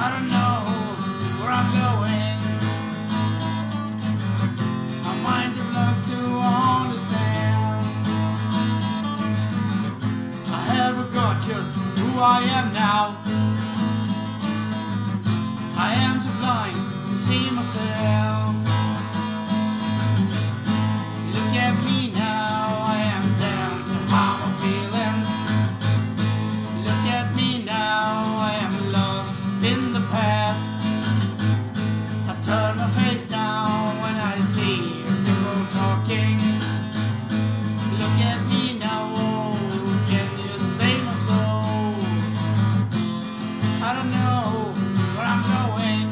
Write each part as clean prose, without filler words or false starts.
I don't know where I'm going. My mind's a block to understand. I haven't got just who I am now. I am too blind to see myself. Look at me now, I am down to harm my feelings. Look at me now, I am lost in the past. I turn my face down when I see people talking. Look at me now, oh, can you save my soul? I don't know where I'm going.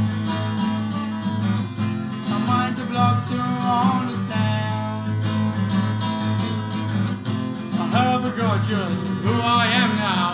My mind's a block to understand. I haven't got just who I am now.